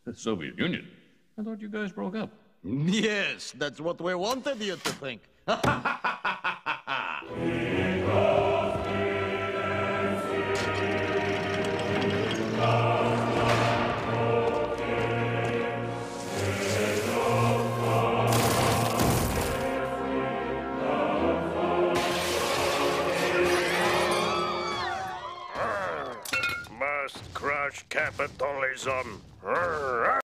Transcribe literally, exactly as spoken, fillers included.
The Soviet Union? I thought you guys broke up. Yes, that's what we wanted you to think. Must crush capitalism.